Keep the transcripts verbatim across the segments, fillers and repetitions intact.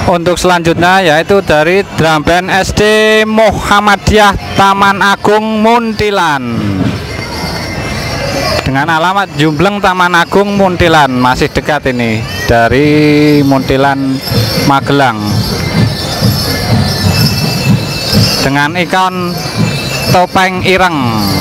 Untuk selanjutnya yaitu dari drum band S D Muhammadiyah Taman Agung Muntilan dengan alamat Jumbleng Taman Agung Muntilan, masih dekat ini dari Muntilan Magelang, dengan ikon topeng ireng.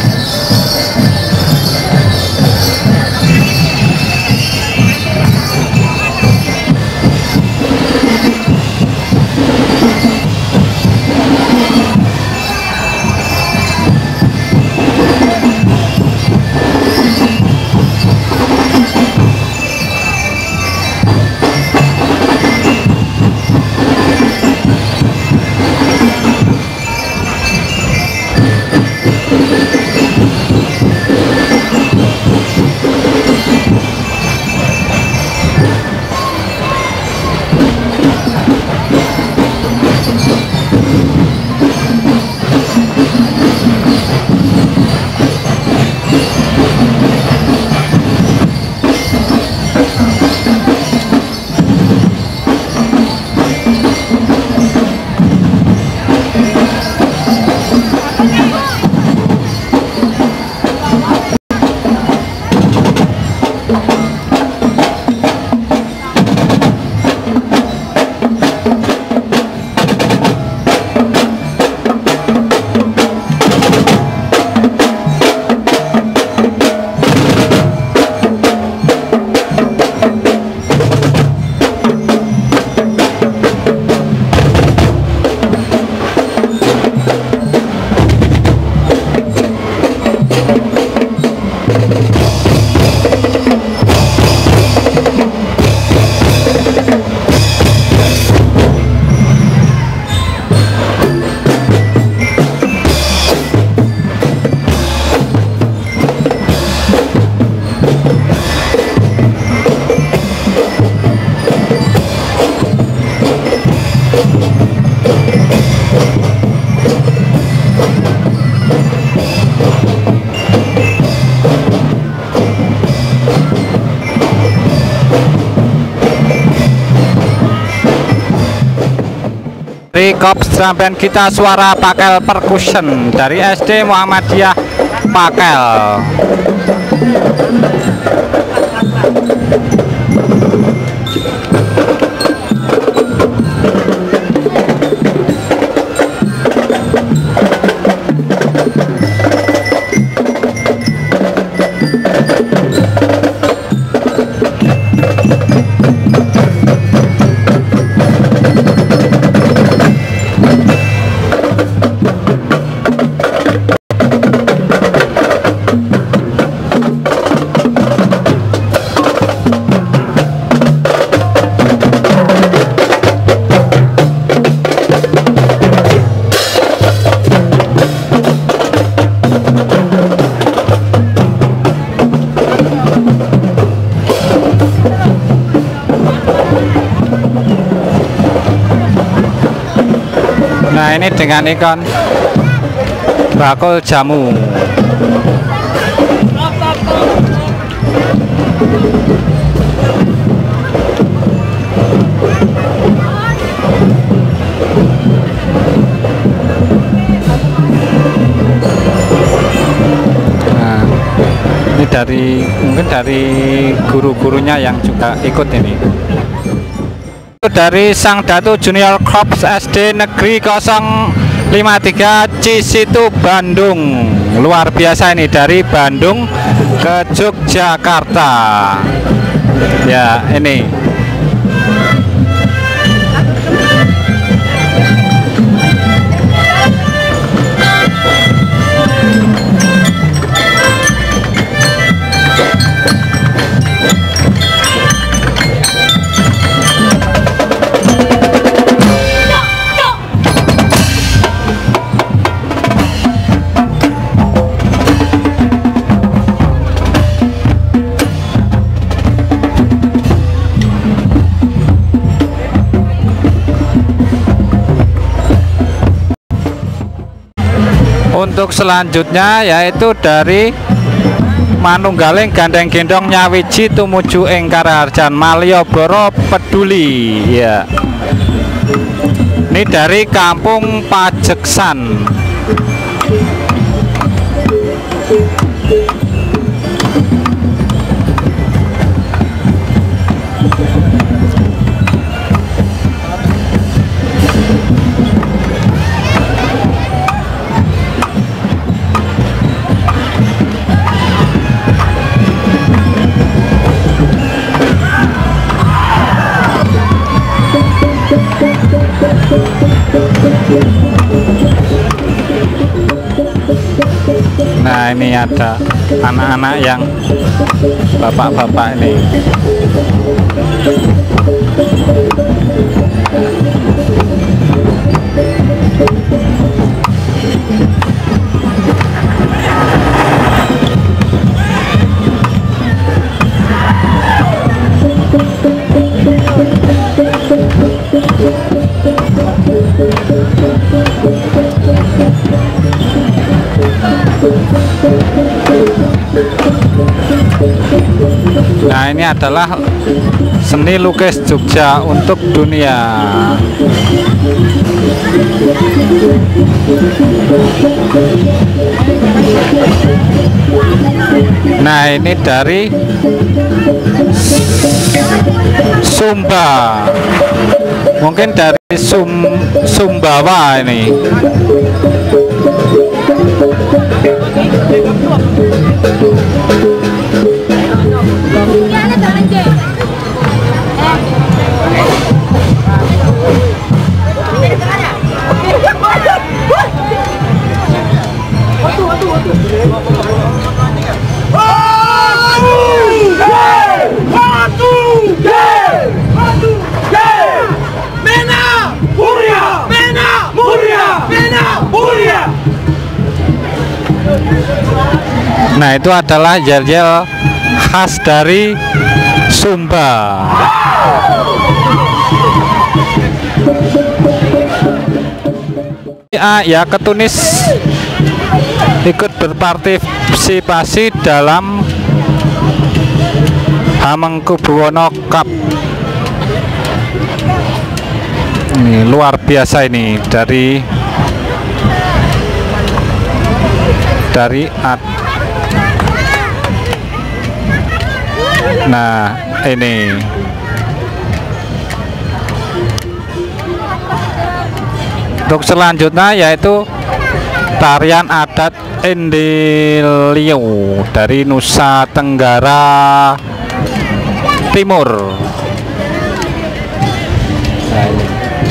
Dari Korps Drum Band Kita Suara Pakel Percussion dari S D Muhammadiyah Pakel. Nah, ini dengan ikon bakul jamu. Nah, ini dari mungkin dari guru-gurunya yang juga ikut ini. Dari Sang Datu Junior Korps S D Negeri nol lima tiga Cisitu Bandung. Luar biasa ini, dari Bandung ke Yogyakarta. Ya, ini untuk selanjutnya yaitu dari manunggaling gandeng gendong nyawiji tumuju ing Karaharjan Malioboro Peduli ya. Ini dari Kampung Pajeksan. Nah, ini ada anak-anak yang bapak-bapak ini. Nah, ini adalah seni lukis Jogja untuk dunia. Nah, ini dari Sumba. Mungkin dari Sum Sumbawa ini. Nah, itu adalah yel-yel khas dari Sumba. Ya, ya Ketunis ikut berpartisipasi dalam Hamengkubuwono Cup. Ini luar biasa ini dari dari at Nah, ini untuk selanjutnya yaitu tarian adat Endelio dari Nusa Tenggara Timur. Nah, ini.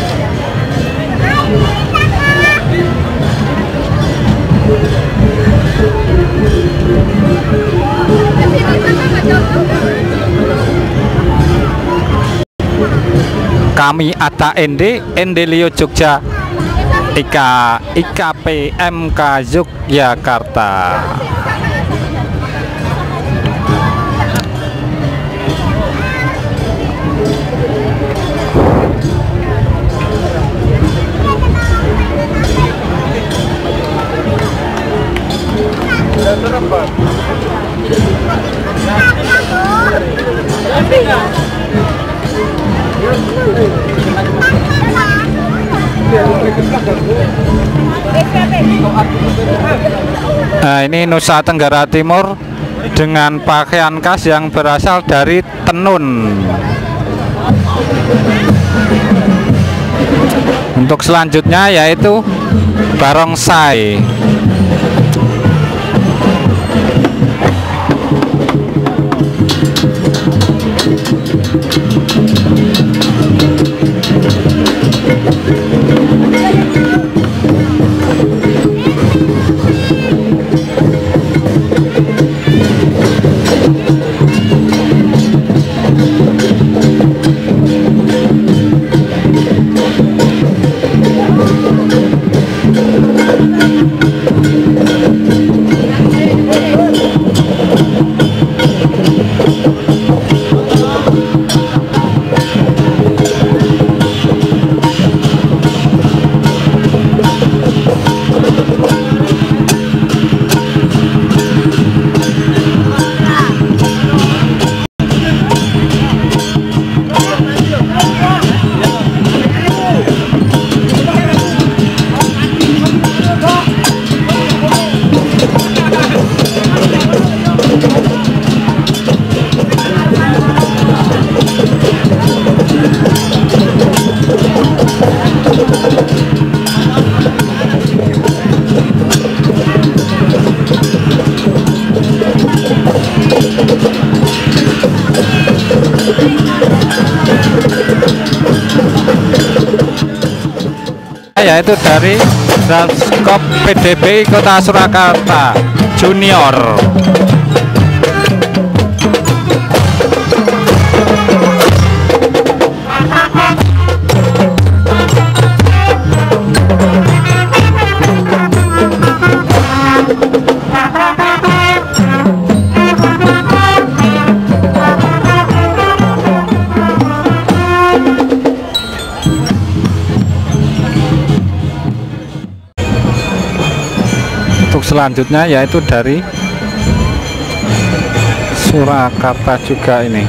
Kami Ata Ende Endelio Jogja I K I K P M K Yogyakarta. Nah, ini Nusa Tenggara Timur dengan pakaian khas yang berasal dari tenun. Untuk selanjutnya yaitu barongsai. yaitu dari Drafskop P D B Kota Surakarta Junior. Selanjutnya yaitu dari Surakarta juga ini.